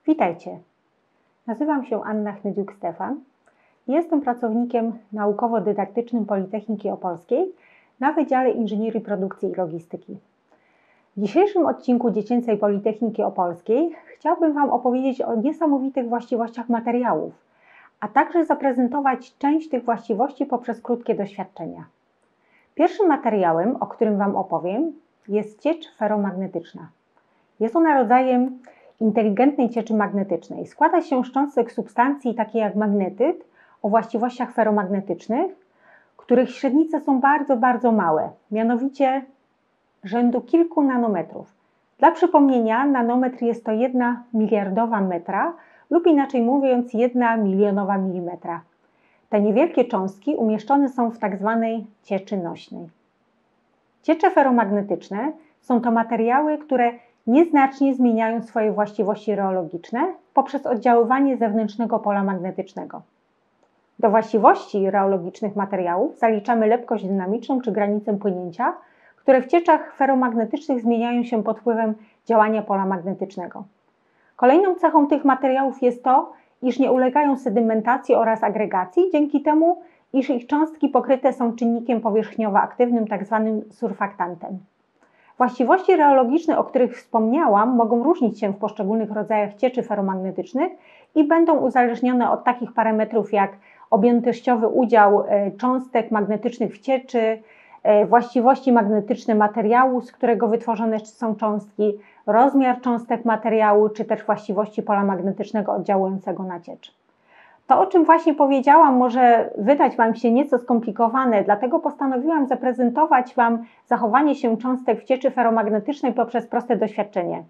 Witajcie, nazywam się Anna Chnydziuk-Stefan i jestem pracownikiem naukowo-dydaktycznym Politechniki Opolskiej na Wydziale Inżynierii Produkcji i Logistyki. W dzisiejszym odcinku Dziecięcej Politechniki Opolskiej chciałabym Wam opowiedzieć o niesamowitych właściwościach materiałów, a także zaprezentować część tych właściwości poprzez krótkie doświadczenia. Pierwszym materiałem, o którym Wam opowiem, jest ciecz feromagnetyczna. Jest ona rodzajem inteligentnej cieczy magnetycznej. Składa się z cząstek substancji takiej jak magnetyt o właściwościach feromagnetycznych, których średnice są bardzo małe, mianowicie rzędu kilku nanometrów. Dla przypomnienia, nanometr jest to 1/1000 metra lub inaczej mówiąc 1/1000 milimetra. Te niewielkie cząstki umieszczone są w tzw. cieczy nośnej. Ciecze feromagnetyczne są to materiały, które nieznacznie zmieniają swoje właściwości reologiczne poprzez oddziaływanie zewnętrznego pola magnetycznego. Do właściwości reologicznych materiałów zaliczamy lepkość dynamiczną czy granicę płynięcia, które w cieczach feromagnetycznych zmieniają się pod wpływem działania pola magnetycznego. Kolejną cechą tych materiałów jest to, iż nie ulegają sedymentacji oraz agregacji, dzięki temu, iż ich cząstki pokryte są czynnikiem powierzchniowo-aktywnym, tzw. surfaktantem. Właściwości reologiczne, o których wspomniałam, mogą różnić się w poszczególnych rodzajach cieczy feromagnetycznych i będą uzależnione od takich parametrów jak objętościowy udział cząstek magnetycznych w cieczy, właściwości magnetyczne materiału, z którego wytworzone są cząstki, rozmiar cząstek materiału, czy też właściwości pola magnetycznego oddziałującego na ciecz. To, o czym właśnie powiedziałam, może wydać Wam się nieco skomplikowane, dlatego postanowiłam zaprezentować Wam zachowanie się cząstek w cieczy feromagnetycznej poprzez proste doświadczenie.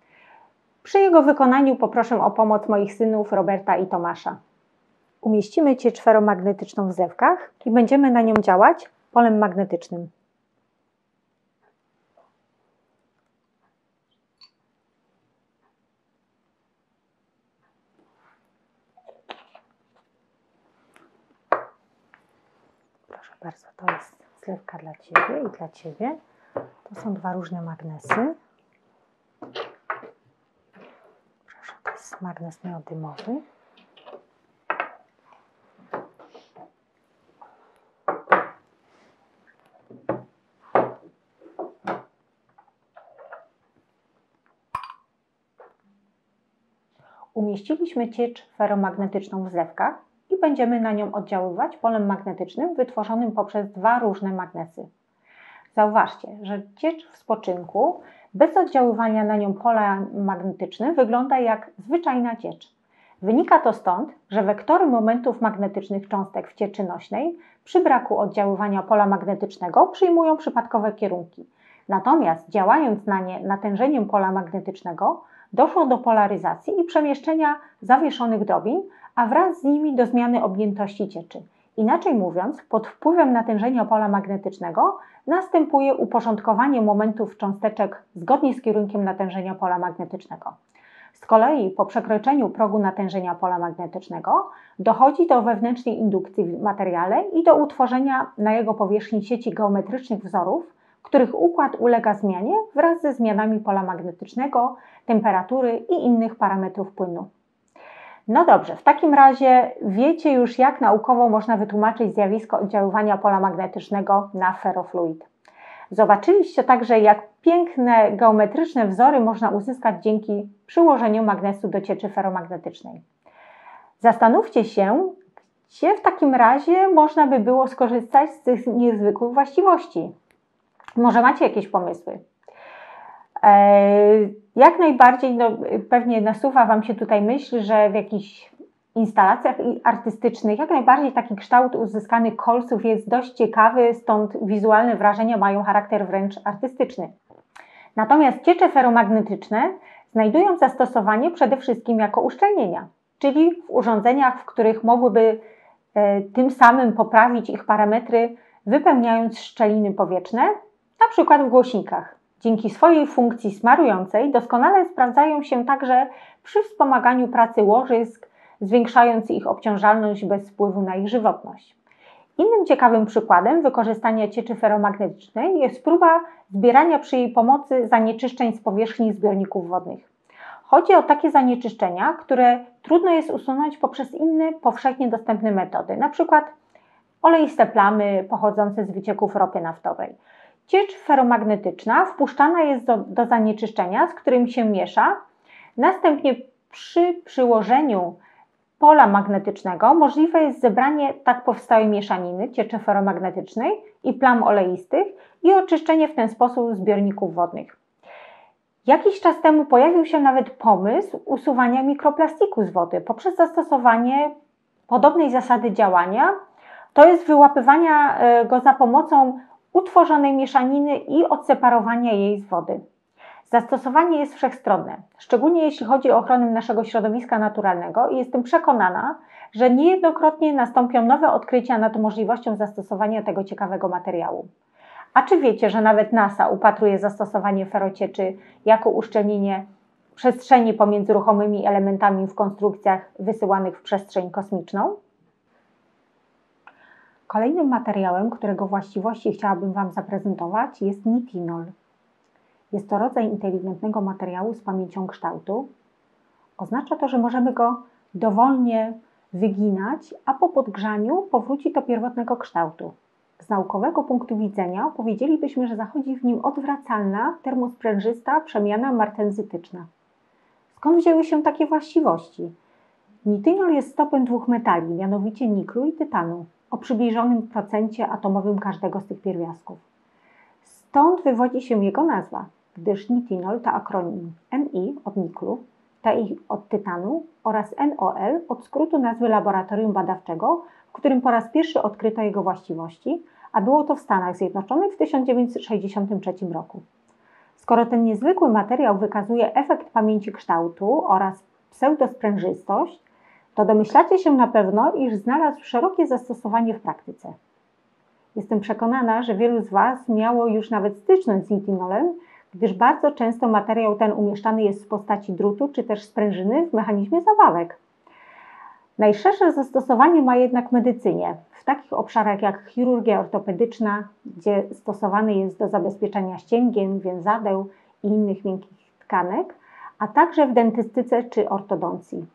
Przy jego wykonaniu poproszę o pomoc moich synów Roberta i Tomasza. Umieścimy ciecz feromagnetyczną w zlewkach i będziemy na nią działać polem magnetycznym. Proszę bardzo, to jest zlewka dla Ciebie i dla Ciebie. To są dwa różne magnesy. Proszę, to jest magnes neodymowy. Umieściliśmy ciecz feromagnetyczną w zlewkach i będziemy na nią oddziaływać polem magnetycznym wytworzonym poprzez dwa różne magnesy. Zauważcie, że ciecz w spoczynku bez oddziaływania na nią pola magnetycznym wygląda jak zwyczajna ciecz. Wynika to stąd, że wektory momentów magnetycznych cząstek w cieczy nośnej przy braku oddziaływania pola magnetycznego przyjmują przypadkowe kierunki. Natomiast działając na nie natężeniem pola magnetycznego doszło do polaryzacji i przemieszczenia zawieszonych drobin, a wraz z nimi do zmiany objętości cieczy. Inaczej mówiąc, pod wpływem natężenia pola magnetycznego następuje uporządkowanie momentów cząsteczek zgodnie z kierunkiem natężenia pola magnetycznego. Z kolei po przekroczeniu progu natężenia pola magnetycznego dochodzi do wewnętrznej indukcji w materiale i do utworzenia na jego powierzchni sieci geometrycznych wzorów, których układ ulega zmianie wraz ze zmianami pola magnetycznego, temperatury i innych parametrów płynu. No dobrze, w takim razie wiecie już, jak naukowo można wytłumaczyć zjawisko oddziaływania pola magnetycznego na ferrofluid. Zobaczyliście także, jak piękne geometryczne wzory można uzyskać dzięki przyłożeniu magnesu do cieczy feromagnetycznej. Zastanówcie się, gdzie w takim razie można by było skorzystać z tych niezwykłych właściwości. Może macie jakieś pomysły? Jak najbardziej, pewnie nasuwa Wam się tutaj myśl, że w jakichś instalacjach artystycznych jak najbardziej taki kształt uzyskanych kolców jest dość ciekawy, stąd wizualne wrażenia mają charakter wręcz artystyczny. Natomiast ciecze feromagnetyczne znajdują zastosowanie przede wszystkim jako uszczelnienia, czyli w urządzeniach, w których mogłyby tym samym poprawić ich parametry, wypełniając szczeliny powietrzne, na przykład w głośnikach. Dzięki swojej funkcji smarującej doskonale sprawdzają się także przy wspomaganiu pracy łożysk, zwiększając ich obciążalność bez wpływu na ich żywotność. Innym ciekawym przykładem wykorzystania cieczy feromagnetycznej jest próba zbierania przy jej pomocy zanieczyszczeń z powierzchni zbiorników wodnych. Chodzi o takie zanieczyszczenia, które trudno jest usunąć poprzez inne powszechnie dostępne metody, np. oleiste plamy pochodzące z wycieków ropy naftowej. Ciecz feromagnetyczna wpuszczana jest do zanieczyszczenia, z którym się miesza. Następnie przy przyłożeniu pola magnetycznego możliwe jest zebranie tak powstałej mieszaniny cieczy feromagnetycznej i plam oleistych i oczyszczenie w ten sposób zbiorników wodnych. Jakiś czas temu pojawił się nawet pomysł usuwania mikroplastiku z wody poprzez zastosowanie podobnej zasady działania, to jest wyłapywania go za pomocą utworzonej mieszaniny i odseparowania jej z wody. Zastosowanie jest wszechstronne, szczególnie jeśli chodzi o ochronę naszego środowiska naturalnego i jestem przekonana, że niejednokrotnie nastąpią nowe odkrycia nad możliwością zastosowania tego ciekawego materiału. A czy wiecie, że nawet NASA upatruje zastosowanie ferocieczy jako uszczelnienie przestrzeni pomiędzy ruchomymi elementami w konstrukcjach wysyłanych w przestrzeń kosmiczną? Kolejnym materiałem, którego właściwości chciałabym Wam zaprezentować, jest nitinol. Jest to rodzaj inteligentnego materiału z pamięcią kształtu. Oznacza to, że możemy go dowolnie wyginać, a po podgrzaniu powróci do pierwotnego kształtu. Z naukowego punktu widzenia powiedzielibyśmy, że zachodzi w nim odwracalna, termosprężysta przemiana martenzytyczna. Skąd wzięły się takie właściwości? Nitinol jest stopem dwóch metali, mianowicie niklu i tytanu, o przybliżonym procencie atomowym każdego z tych pierwiastków. Stąd wywodzi się jego nazwa, gdyż nitinol to akronim Ni od niklu, Ti od tytanu oraz NOL od skrótu nazwy laboratorium badawczego, w którym po raz pierwszy odkryto jego właściwości, a było to w Stanach Zjednoczonych w 1963 roku. Skoro ten niezwykły materiał wykazuje efekt pamięci kształtu oraz pseudosprężystość, to domyślacie się na pewno, iż znalazł szerokie zastosowanie w praktyce. Jestem przekonana, że wielu z Was miało już nawet styczność z nitinolem, gdyż bardzo często materiał ten umieszczany jest w postaci drutu czy też sprężyny w mechanizmie zabawek. Najszersze zastosowanie ma jednak w medycynie, w takich obszarach jak chirurgia ortopedyczna, gdzie stosowany jest do zabezpieczenia ścięgien, więzadeł i innych miękkich tkanek, a także w dentystyce czy ortodoncji.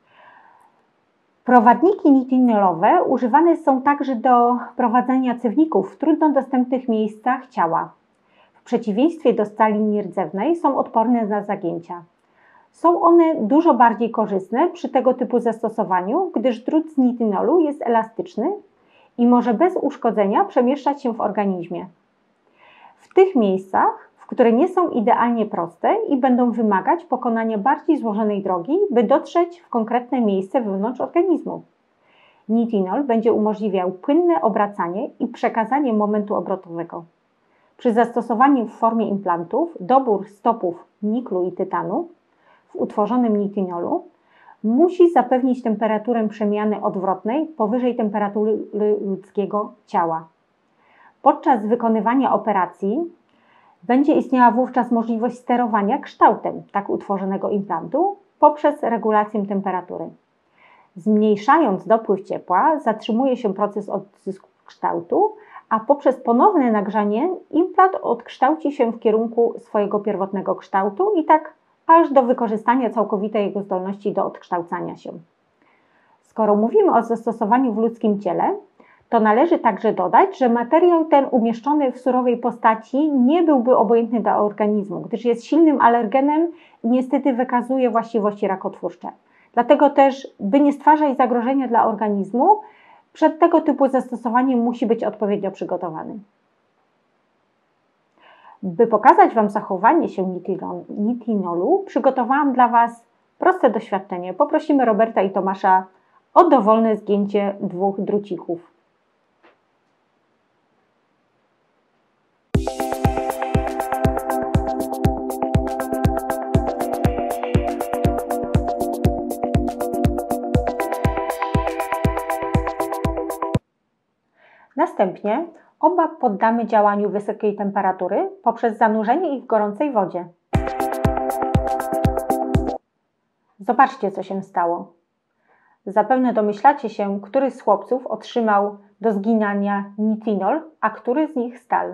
Prowadniki nitinolowe używane są także do prowadzenia cewników w trudno dostępnych miejscach ciała. W przeciwieństwie do stali nierdzewnej są odporne na zagięcia. Są one dużo bardziej korzystne przy tego typu zastosowaniu, gdyż drut z nitinolu jest elastyczny i może bez uszkodzenia przemieszczać się w organizmie. W tych miejscach, które nie są idealnie proste i będą wymagać pokonania bardziej złożonej drogi, by dotrzeć w konkretne miejsce wewnątrz organizmu. Nitinol będzie umożliwiał płynne obracanie i przekazanie momentu obrotowego. Przy zastosowaniu w formie implantów dobór stopów niklu i tytanu w utworzonym nitinolu musi zapewnić temperaturę przemiany odwrotnej powyżej temperatury ludzkiego ciała. Podczas wykonywania operacji będzie istniała wówczas możliwość sterowania kształtem tak utworzonego implantu poprzez regulację temperatury. Zmniejszając dopływ ciepła, zatrzymuje się proces odzysku kształtu, a poprzez ponowne nagrzanie implant odkształci się w kierunku swojego pierwotnego kształtu i tak aż do wykorzystania całkowitej jego zdolności do odkształcania się. Skoro mówimy o zastosowaniu w ludzkim ciele, to należy także dodać, że materiał ten umieszczony w surowej postaci nie byłby obojętny dla organizmu, gdyż jest silnym alergenem i niestety wykazuje właściwości rakotwórcze. Dlatego też, by nie stwarzać zagrożenia dla organizmu, przed tego typu zastosowaniem musi być odpowiednio przygotowany. By pokazać Wam zachowanie się nitinolu, przygotowałam dla Was proste doświadczenie. Poprosimy Roberta i Tomasza o dowolne zgięcie dwóch drucików. Następnie oba poddamy działaniu wysokiej temperatury poprzez zanurzenie ich w gorącej wodzie. Zobaczcie, co się stało. Zapewne domyślacie się, który z chłopców otrzymał do zginania nitinol, a który z nich stal.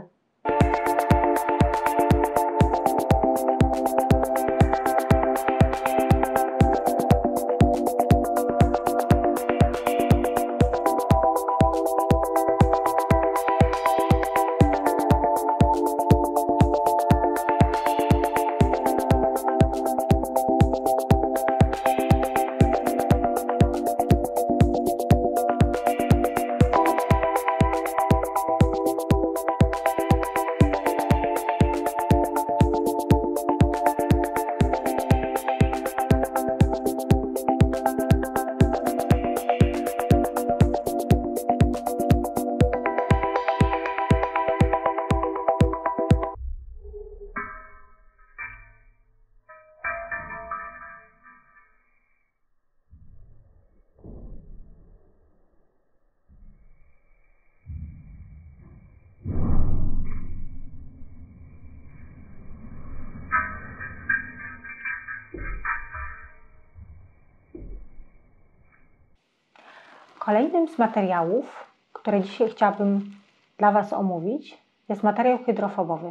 Kolejnym z materiałów, które dzisiaj chciałabym dla Was omówić, jest materiał hydrofobowy.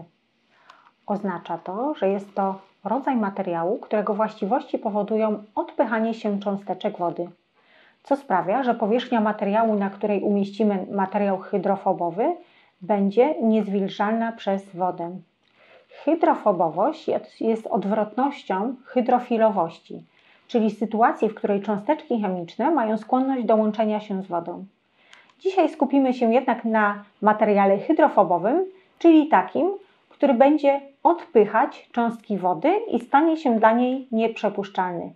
Oznacza to, że jest to rodzaj materiału, którego właściwości powodują odpychanie się cząsteczek wody, co sprawia, że powierzchnia materiału, na której umieścimy materiał hydrofobowy, będzie niezwilżalna przez wodę. Hydrofobowość jest odwrotnością hydrofilowości, czyli sytuacji, w której cząsteczki chemiczne mają skłonność do łączenia się z wodą. Dzisiaj skupimy się jednak na materiale hydrofobowym, czyli takim, który będzie odpychać cząstki wody i stanie się dla niej nieprzepuszczalny.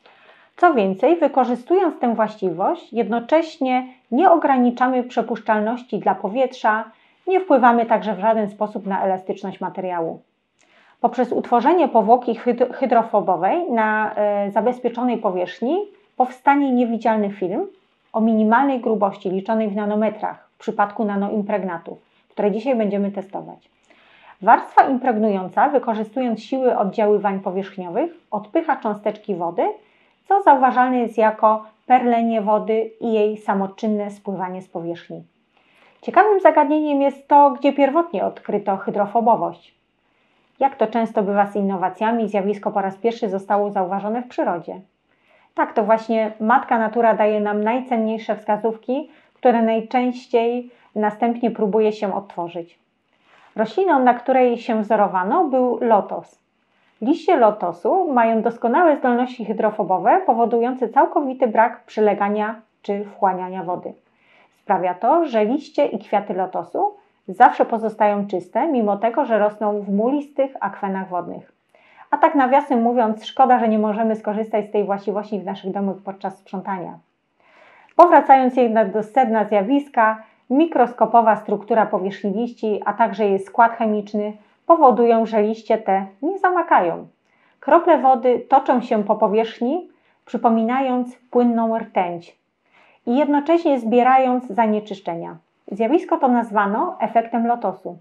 Co więcej, wykorzystując tę właściwość, jednocześnie nie ograniczamy przepuszczalności dla powietrza, nie wpływamy także w żaden sposób na elastyczność materiału. Poprzez utworzenie powłoki hydrofobowej na zabezpieczonej powierzchni powstanie niewidzialny film o minimalnej grubości liczonej w nanometrach w przypadku nanoimpregnatów, które dzisiaj będziemy testować. Warstwa impregnująca, wykorzystując siły oddziaływań powierzchniowych, odpycha cząsteczki wody, co zauważalne jest jako perlenie wody i jej samoczynne spływanie z powierzchni. Ciekawym zagadnieniem jest to, gdzie pierwotnie odkryto hydrofobowość. Jak to często bywa z innowacjami, zjawisko po raz pierwszy zostało zauważone w przyrodzie. Tak, to właśnie matka natura daje nam najcenniejsze wskazówki, które najczęściej następnie próbuje się odtworzyć. Rośliną, na której się wzorowano, był lotos. Liście lotosu mają doskonałe zdolności hydrofobowe, powodujące całkowity brak przylegania czy wchłaniania wody. Sprawia to, że liście i kwiaty lotosu zawsze pozostają czyste, mimo tego, że rosną w mulistych akwenach wodnych. A tak nawiasem mówiąc, szkoda, że nie możemy skorzystać z tej właściwości w naszych domach podczas sprzątania. Powracając jednak do sedna zjawiska, mikroskopowa struktura powierzchni liści, a także jej skład chemiczny powodują, że liście te nie zamakają. Krople wody toczą się po powierzchni, przypominając płynną rtęć i jednocześnie zbierając zanieczyszczenia. Zjawisko to nazwano efektem lotosu.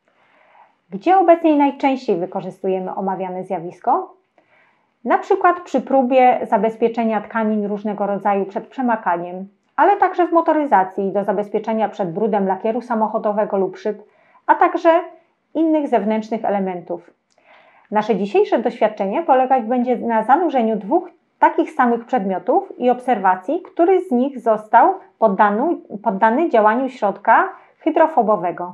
Gdzie obecnie najczęściej wykorzystujemy omawiane zjawisko? Na przykład przy próbie zabezpieczenia tkanin różnego rodzaju przed przemakaniem, ale także w motoryzacji do zabezpieczenia przed brudem lakieru samochodowego lub szyb, a także innych zewnętrznych elementów. Nasze dzisiejsze doświadczenie polegać będzie na zanurzeniu dwóch takich samych przedmiotów i obserwacji, który z nich został poddany działaniu środka hydrofobowego.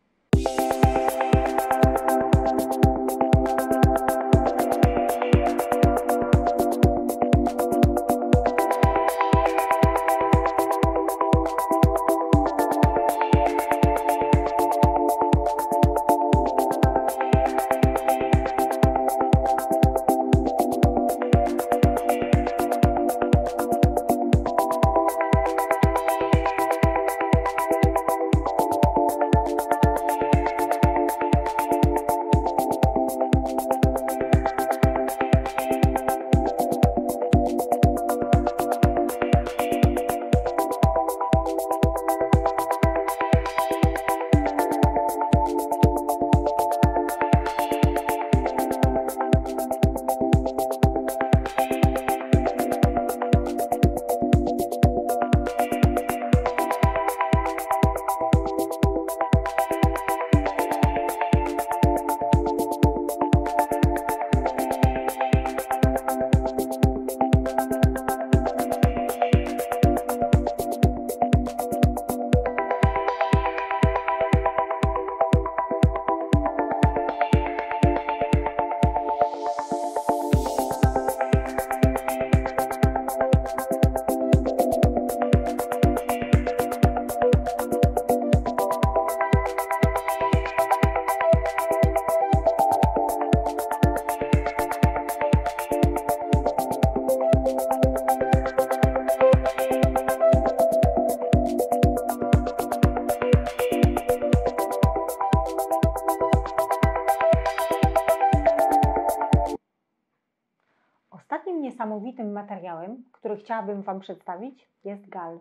Ostatnim niesamowitym materiałem, który chciałabym Wam przedstawić, jest gal.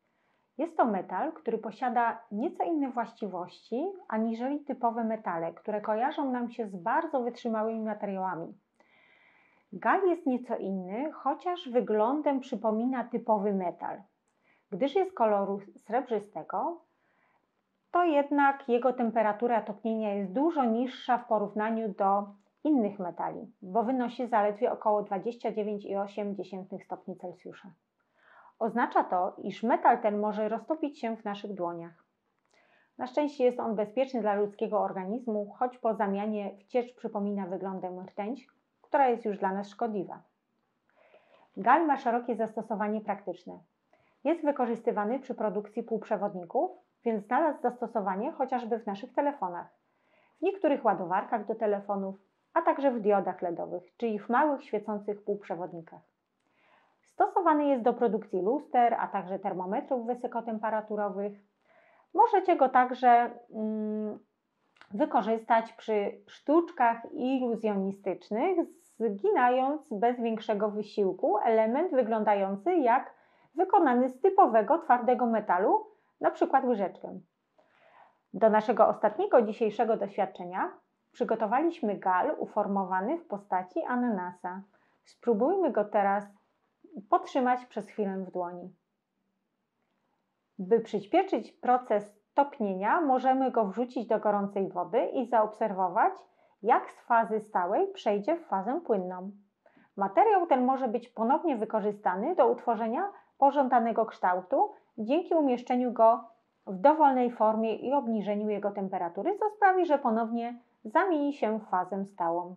Jest to metal, który posiada nieco inne właściwości aniżeli typowe metale, które kojarzą nam się z bardzo wytrzymałymi materiałami. Gal jest nieco inny, chociaż wyglądem przypomina typowy metal. Gdyż jest koloru srebrzystego, to jednak jego temperatura topnienia jest dużo niższa w porównaniu do innych metali, bo wynosi zaledwie około 29,8 stopni Celsjusza. Oznacza to, iż metal ten może roztopić się w naszych dłoniach. Na szczęście jest on bezpieczny dla ludzkiego organizmu, choć po zamianie w ciecz przypomina wyglądem rtęć, która jest już dla nas szkodliwa. Gal ma szerokie zastosowanie praktyczne. Jest wykorzystywany przy produkcji półprzewodników, więc znalazł zastosowanie chociażby w naszych telefonach, w niektórych ładowarkach do telefonów, a także w diodach LEDowych, czyli w małych świecących półprzewodnikach. Stosowany jest do produkcji luster, a także termometrów wysokotemperaturowych. Możecie go także wykorzystać przy sztuczkach iluzjonistycznych, zginając bez większego wysiłku element wyglądający jak wykonany z typowego twardego metalu, na przykład łyżeczkę. Do naszego ostatniego dzisiejszego doświadczenia przygotowaliśmy gal uformowany w postaci ananasa. Spróbujmy go teraz potrzymać przez chwilę w dłoni. By przyspieszyć proces topnienia, możemy go wrzucić do gorącej wody i zaobserwować, jak z fazy stałej przejdzie w fazę płynną. Materiał ten może być ponownie wykorzystany do utworzenia pożądanego kształtu dzięki umieszczeniu go w dowolnej formie i obniżeniu jego temperatury, co sprawi, że ponownie zamieni się w fazę stałą.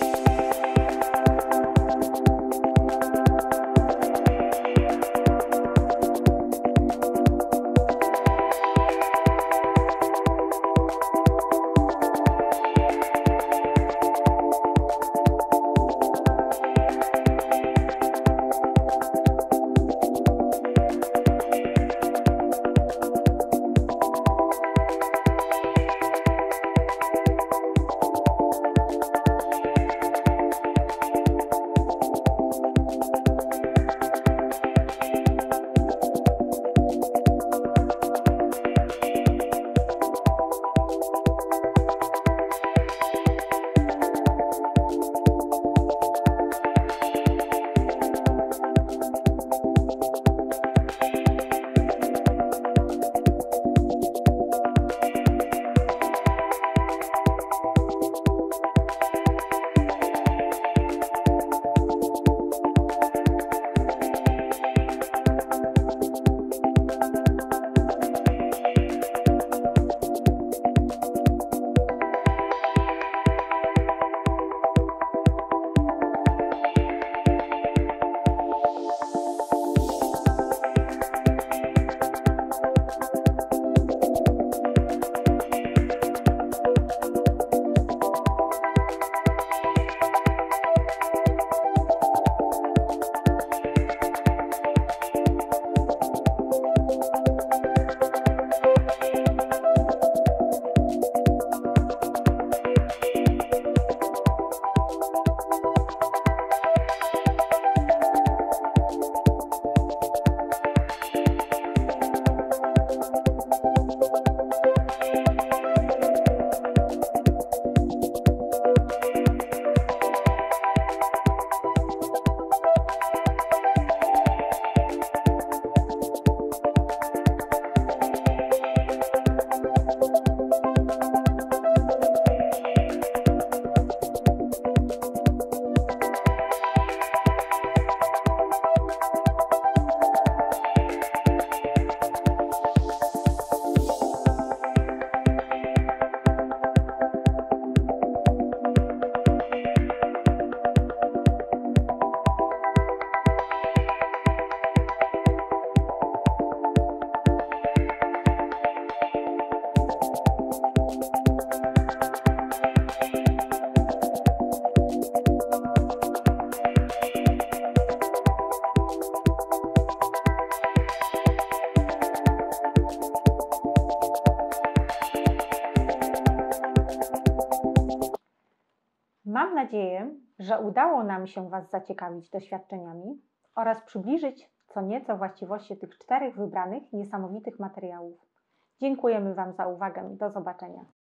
Mam nadzieję, że udało nam się Was zaciekawić doświadczeniami oraz przybliżyć co nieco właściwości tych 4 wybranych niesamowitych materiałów. Dziękujemy Wam za uwagę. Do zobaczenia.